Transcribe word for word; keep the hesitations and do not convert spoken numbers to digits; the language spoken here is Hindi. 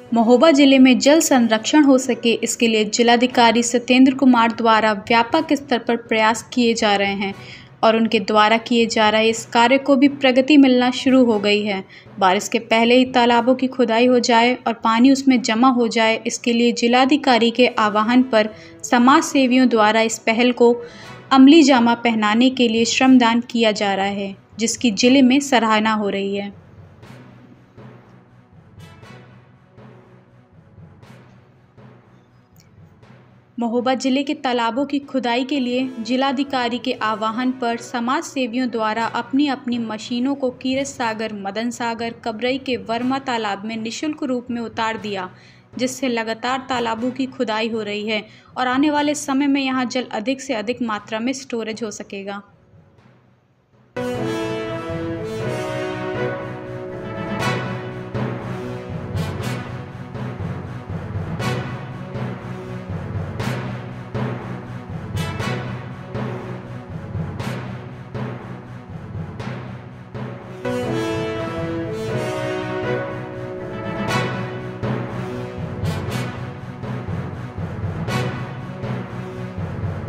महोबा जिले में जल संरक्षण हो सके, इसके लिए जिलाधिकारी सत्येंद्र कुमार द्वारा व्यापक स्तर पर प्रयास किए जा रहे हैं और उनके द्वारा किए जा रहे इस कार्य को भी प्रगति मिलना शुरू हो गई है। बारिश के पहले ही तालाबों की खुदाई हो जाए और पानी उसमें जमा हो जाए, इसके लिए जिलाधिकारी के आह्वान पर समाज सेवियों द्वारा इस पहल को अमली जामा पहनाने के लिए श्रमदान किया जा रहा है, जिसकी जिले में सराहना हो रही है। महोबा जिले के तालाबों की खुदाई के लिए जिलाधिकारी के आह्वान पर समाज सेवियों द्वारा अपनी अपनी मशीनों को कीरत सागर, मदन सागर, कबरई के वर्मा तालाब में निःशुल्क रूप में उतार दिया, जिससे लगातार तालाबों की खुदाई हो रही है और आने वाले समय में यहां जल अधिक से अधिक मात्रा में स्टोरेज हो सकेगा।